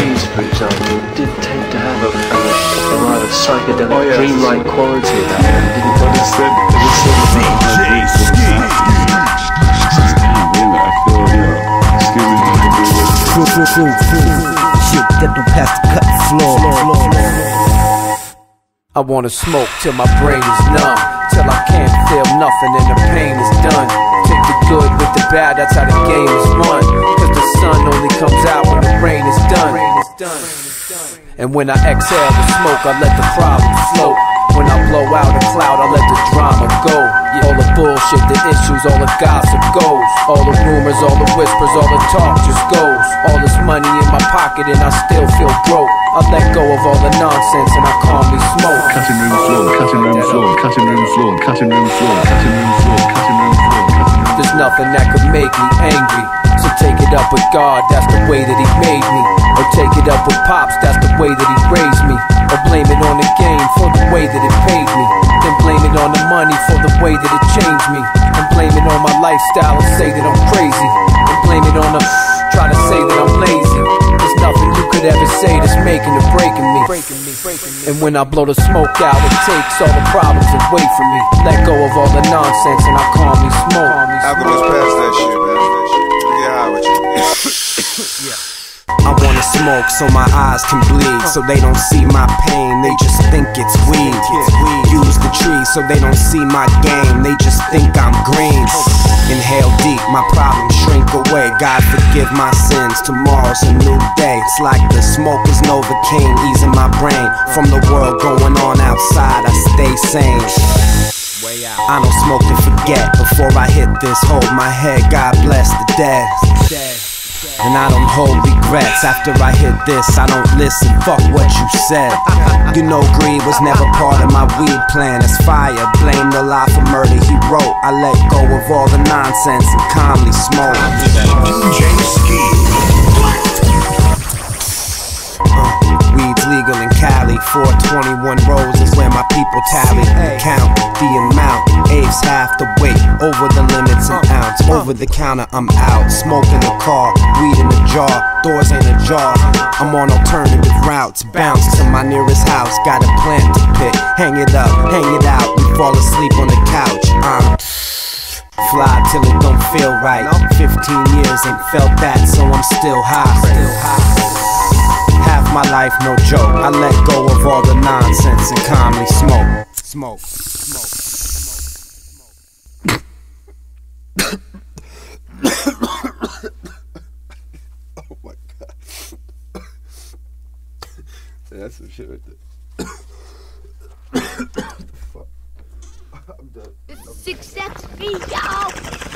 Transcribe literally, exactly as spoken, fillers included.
trees, for example, did tend to have a, a, a rather psychedelic, oh, yeah, dreamlike quality about them, didn't it? But it's said, it's said about how deep the sound is. Damn, really, I feel, you know, excuse me, Fruit, fruit, fruit, fruit. Shit that don't pass the cut floor. I wanna smoke till my brain is numb, till I can't feel nothing and the pain is done. Take the good with the bad, that's how the game is won. Cause the sun only comes out when the rain is done. And when I exhale the smoke, I let the problem float. When I blow out a cloud, I let the drama go. All the bullshit, the issues, all the gossip goes. All the rumors, all the whispers, all the talk just goes. All this money in my pocket and I still feel broke. I let go of all the nonsense and I calmly smoke. Cutting room floor, cutting room floor, cutting room floor, cutting room floor, cutting room floor, cutting room floor, cutting room. There's nothing that could make me angry, so take it up with God, that's the way that he made me. Or take it up with Pops, that's the way that he raised me. Or blame it on the game for the way that it paid me. Then blame it on the money for the way that it changed me. And blame it on my lifestyle and say that I'm crazy. And blame it on the try to say that I'm lazy. There's nothing you could ever say that's making or breaking me. And when I blow the smoke out, it takes all the problems away from me. Let go of all the nonsense and I calmly smoke. Alchemist, pass that shit, man. Get high with you. Yeah. I wanna smoke so my eyes can bleed, so they don't see my pain, they just think it's weed. Use the tree so they don't see my game, they just think I'm green. Inhale deep, my problems shrink away, God forgive my sins, tomorrow's a new day. It's like the smoke is Novocaine, easing my brain. From the world going on outside, I stay sane. I don't smoke to forget, before I hit this, hold my head, God bless the dead. And I don't hold regrets, after I hit this, I don't listen, fuck what you said. You know greed was never part of my weed plan, it's fire, blame the lie for murder he wrote. I let go of all the nonsense and calmly smoke. D J Ski. Uh, weed's legal in Cali, four twenty-one rows is where my people tally. Count the amount, apes half the weight, over the limits an ounce. Over the counter I'm out, smoke in the car, weed in the jar, doors ain't ajar. I'm on alternative routes, bounce to my nearest house. Got a plant to pick, hang it up, hang it out. We fall asleep on the couch. I'm fly till it don't feel right. Fifteen years ain't felt that, so I'm still high. Still high. Half my life, no joke. I let go of all the nonsense and calmly smoke. Smoke. Smoke. Oh my god. That's some shit right there. What the fuck? I'm done. It's six X feet, y'all.